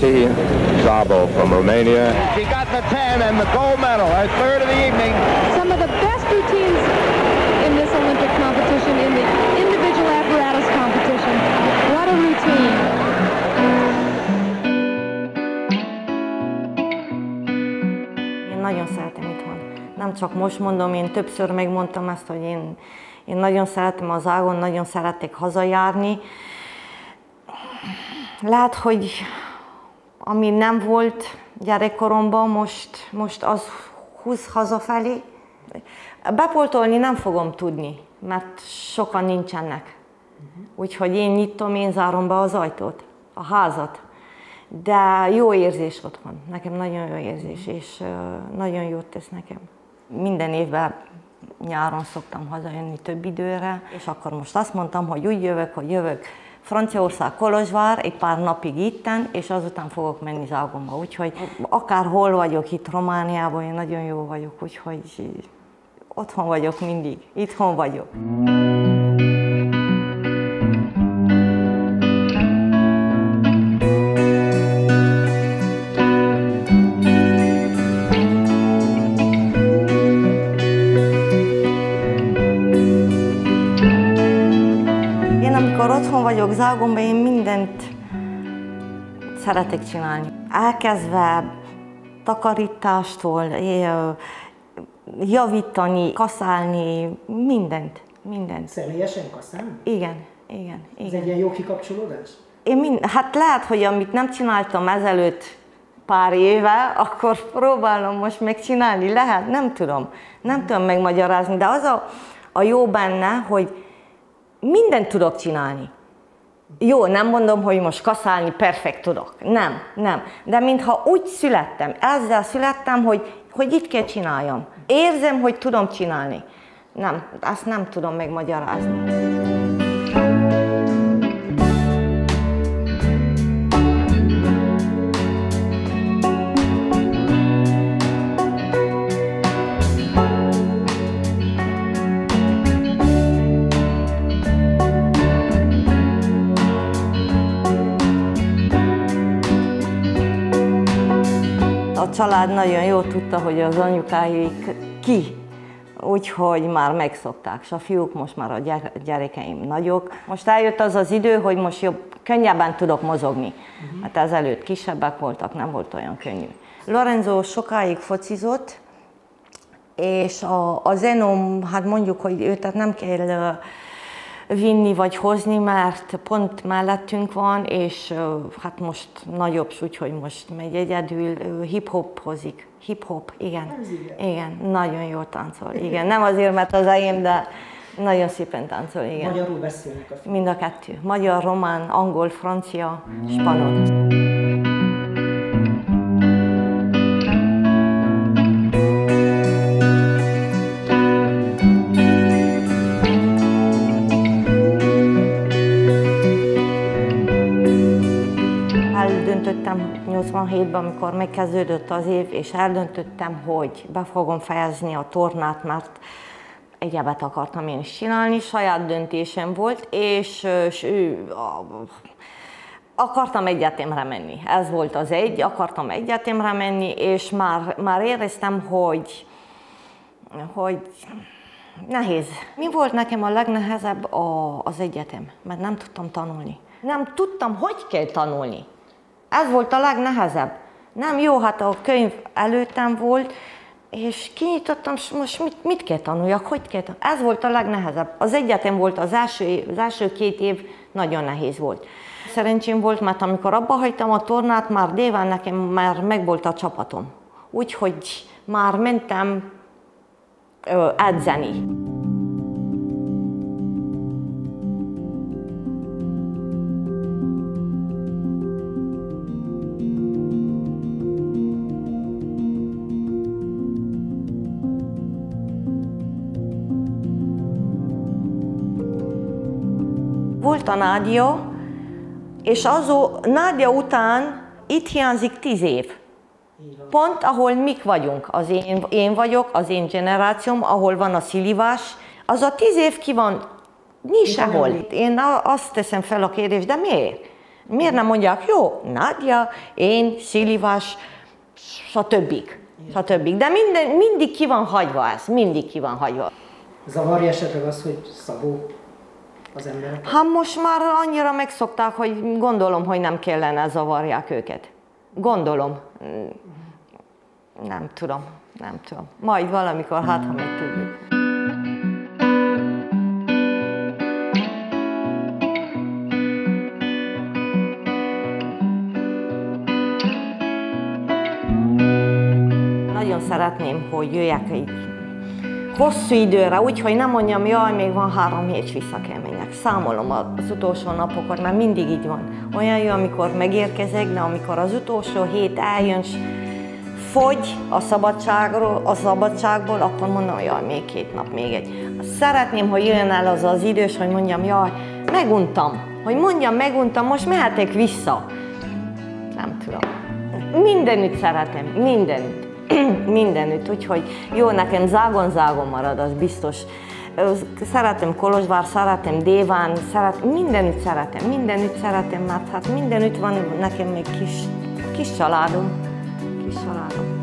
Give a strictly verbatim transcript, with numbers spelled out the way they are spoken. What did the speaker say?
Kati Szabo from Romania. She got the ten and the gold medal, her third of the evening. Some of the best routines in this Olympic competition, in the individual apparatus competition. What a routine. Én nagyon szeretem itthon. Nem csak most mondom, én többször megmondtam ezt, hogy én, én nagyon szeretem az ágon, nagyon szeretek hazajárni. Lehet, hogy ami nem volt gyerekkoromban, most, most az húz hazafelé. Bepoltolni nem fogom tudni, mert sokan nincsenek. Úgyhogy én nyitom, én zárom be az ajtót, a házat. De jó érzés otthon, nekem nagyon jó érzés, és nagyon jót tesz nekem. Minden évben nyáron szoktam hazajönni több időre, és akkor most azt mondtam, hogy úgy jövök, hogy jövök Franciaország, Kolozsvár, egy pár napig itten, és azután fogok menni Zágomba. Úgyhogy akárhol vagyok itt Romániában, én nagyon jó vagyok, úgyhogy otthon vagyok mindig, itthon vagyok. Amikor otthon vagyok Zágomban, én mindent szeretek csinálni. Elkezdve takarítástól, javítani, kaszálni, mindent, mindent. Személyesen kaszálni? Igen, igen, igen. Ez egy ilyen jó kikapcsolódás? Én mind, hát lehet, hogy amit nem csináltam ezelőtt pár éve, akkor próbálom most megcsinálni. Lehet, nem tudom, nem tudom megmagyarázni, de az a, a jó benne, hogy mindent tudok csinálni. Jó, nem mondom, hogy most kaszálni perfekt tudok. Nem, nem. De mintha úgy születtem, ezzel születtem, hogy, hogy itt kell csináljam. Érzem, hogy tudom csinálni. Nem, azt nem tudom megmagyarázni. A család nagyon jól tudta, hogy az anyukáik ki, úgyhogy már megszokták, és a fiúk most már a gyerekeim nagyok. Most eljött az az idő, hogy most jobb, könnyebben tudok mozogni. Hát ezelőtt kisebbek voltak, nem volt olyan könnyű. Lorenzo sokáig focizott, és a, a Zenom, hát mondjuk, hogy őt nem kell vinni vagy hozni, mert pont mellettünk van, és hát most nagyobb, úgyhogy most megy egyedül, hip-hop hozik. Hip-hop, igen. Igen, nagyon jól táncol, igen. Nem azért, mert az enyém, de nagyon szépen táncol, igen. Magyarul beszélnek a fiúk? Mind a kettő. Magyar, román, angol, francia, spanyol. Eldöntöttem nyolcvanhétben, amikor megkezdődött az év, és eldöntöttem, hogy be fogom fejezni a tornát, mert egyebet akartam én is csinálni, saját döntésem volt, és, és akartam egyetemre menni. Ez volt az egy, akartam egyetemre menni, és már, már éreztem, hogy, hogy nehéz. Mi volt nekem a legnehezebb a, az egyetem, mert nem tudtam tanulni. Nem tudtam, hogy kell tanulni. Ez volt a legnehezebb. Nem jó, hát a könyv előttem volt, és kinyitottam, és most mit, mit kell tanuljak, hogy kell tanuljak. Ez volt a legnehezebb. Az egyetem volt az első, az első két év, nagyon nehéz volt. Szerencsém volt, mert amikor abba hagytam a tornát, már délen nekem már megvolt a csapatom. Úgyhogy már mentem ö, edzeni. Volt a Nádia, és azó, Nádia után itt hiányzik tíz év. Pont ahol mik vagyunk, az én, én vagyok, az én generációm, ahol van a szilivás, az a tíz év ki van, nincs sehol. Én azt teszem fel a kérdést, de miért? Miért nem mondják, jó, Nadja, én, Szilivás, stb. stb. De minden, mindig ki van hagyva ez, mindig ki van hagyva. Zavarja esetleg az, hogy Szabó az emberek? Hát most már annyira megszokták, hogy gondolom, hogy nem kellene zavarják őket. Gondolom. Nem tudom, nem tudom. Majd valamikor, hát ha megtudjuk. Nagyon szeretném, hogy jöjjek így hosszú időre, úgyhogy nem mondjam, jaj, még van három hét, vissza kell menjek. Számolom az utolsó napokat, mert mindig így van. Olyan jó, amikor megérkezek, de amikor az utolsó hét eljön, fogy a szabadságról, a szabadságból, akkor mondom, jaj, még két nap, még egy. Szeretném, hogy jöjjön el az az idős, hogy mondjam, jaj, meguntam. Hogy mondjam, meguntam, most mehetek vissza. Nem tudom. Mindenütt szeretem, mindenütt. Mindenütt, úgyhogy jó, nekem zágon-zágon marad, az biztos. Szeretem Kolozsvár, szeretem Déván, szeret, mindenütt szeretem, mindenütt szeretem, mert hát mindenütt van nekem még kis, kis családom, kis családom.